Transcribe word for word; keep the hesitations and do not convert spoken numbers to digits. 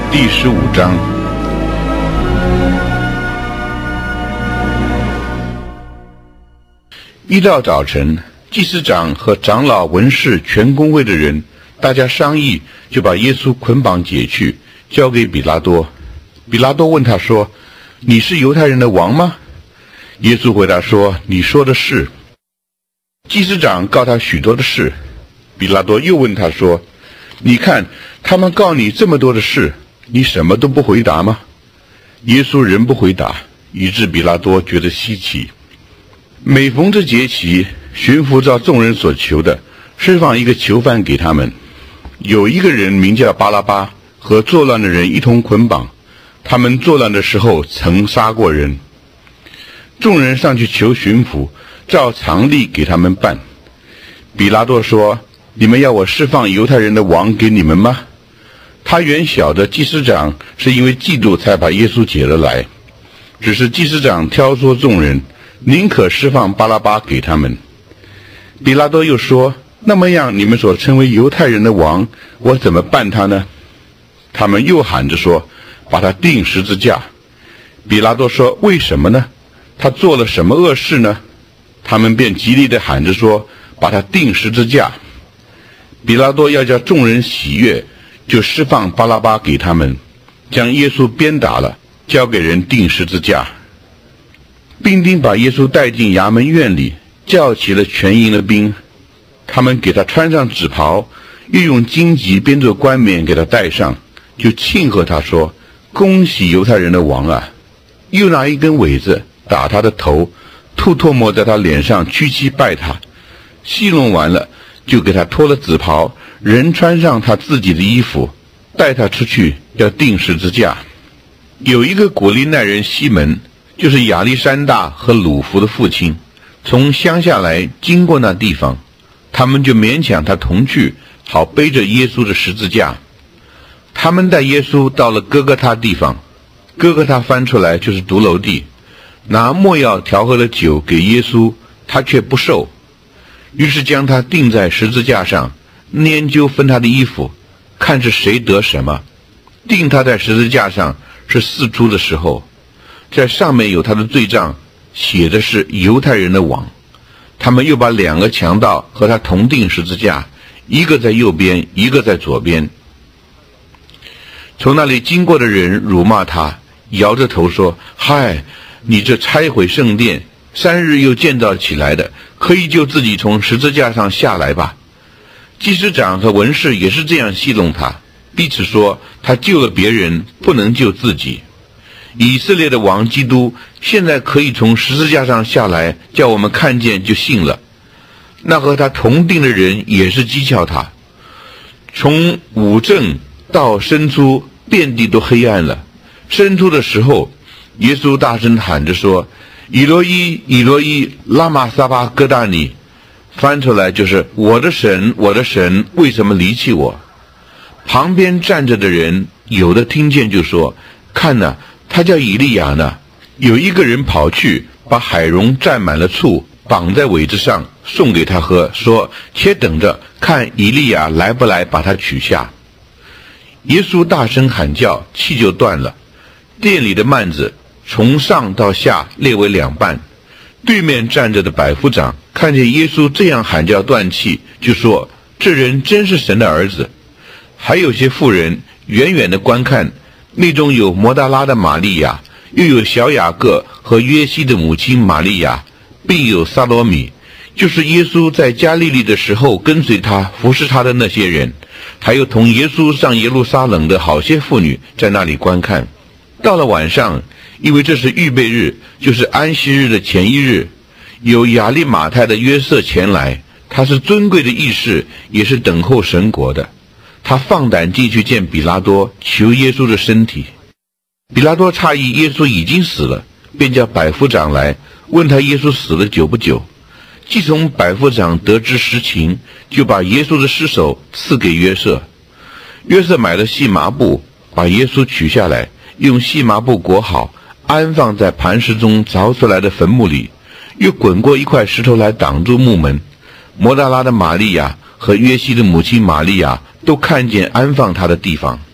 第十五章。一到早晨，祭司长和长老、文士、全公会的人，大家商议，就把耶稣捆绑解去，交给比拉多。比拉多问他说：“你是犹太人的王吗？”耶稣回答说：“你说的是。”祭司长告他许多的事。比拉多又问他说：“你看，他们告你这么多的事，你什么都不回答吗？”耶稣仍不回答，以致比拉多觉得稀奇。每逢这节期，巡抚照众人所求的，释放一个囚犯给他们。有一个人名叫巴拉巴，和作乱的人一同捆绑，他们作乱的时候曾杀过人。众人上去求巡抚，照常例给他们办。比拉多说：“你们要我释放犹太人的王给你们吗？”他原晓得祭司长是因为嫉妒才把耶稣解了来，只是祭司长挑唆众人，宁可释放巴拉巴给他们。比拉多又说：“那么样，你们所称为犹太人的王，我怎么办他呢？”他们又喊着说：“把他钉十字架。”比拉多说：“为什么呢？他做了什么恶事呢？”他们便极力地喊着说：“把他钉十字架。”比拉多要叫众人喜悦，就释放巴拉巴给他们，将耶稣鞭打了，交给人钉十字架。兵丁把耶稣带进衙门院里，叫起了全营的兵。他们给他穿上紫袍，又用荆棘编做冠冕给他戴上，就庆贺他说：“恭喜犹太人的王啊！”又拿一根苇子打他的头，吐唾沫在他脸上，屈膝拜他。戏弄完了，就给他脱了紫袍，人穿上他自己的衣服，带他出去，要钉十字架。有一个古利奈人西门，就是亚历山大和鲁孚的父亲，从乡下来经过那地方，他们就勉强他同去，好背着耶稣的十字架。他们带耶稣到了哥哥他地方，哥哥他翻出来就是独楼地，拿没药调和了酒给耶稣，他却不受，于是将他钉在十字架上，拈阄分他的衣服，看是谁得什么。钉他在十字架上是巳初的时候，在上面有他的罪状，写的是犹太人的王。他们又把两个强盗和他同钉十字架，一个在右边，一个在左边。从那里经过的人辱骂他，摇着头说：“嗨，你这拆毁圣殿，三日又建造起来的，可以救自己从十字架上下来吧。”祭司长和文士也是这样戏弄他，彼此说：“他救了别人，不能救自己。以色列的王基督现在可以从十字架上下来，叫我们看见就信了。”那和他同定的人也是讥诮他。从午正到申初，遍地都黑暗了。申初的时候，耶稣大声喊着说：“以罗伊，以罗伊，拉玛撒巴哥大尼。”翻出来就是：“我的神，我的神，为什么离弃我？”旁边站着的人有的听见就说：“看哪，他叫以利亚呢。”有一个人跑去，把海蓉蘸满了醋，绑在苇子上，送给他喝，说：“且等着，看以利亚来不来把他取下。”耶稣大声喊叫，气就断了。店里的幔子从上到下裂为两半。对面站着的百夫长看见耶稣这样喊叫断气，就说：“这人真是神的儿子。”还有些妇人远远的观看，内中有摩大拉的玛利亚，又有小雅各和约西的母亲玛利亚，并有撒罗米，就是耶稣在加利利的时候跟随他服侍他的那些人，还有同耶稣上耶路撒冷的好些妇女在那里观看。到了晚上，因为这是预备日，就是安息日的前一日，有亚利马太的约瑟前来，他是尊贵的议士，也是等候神国的。他放胆进去见比拉多，求耶稣的身体。比拉多诧异耶稣已经死了，便叫百夫长来，问他耶稣死了久不久。既从百夫长得知实情，就把耶稣的尸首赐给约瑟。约瑟买了细麻布，把耶稣取下来，用细麻布裹好，安放在磐石中凿出来的坟墓里，又滚过一块石头来挡住墓门。摩大拉的玛利亚和约西的母亲玛利亚都看见安放他的地方。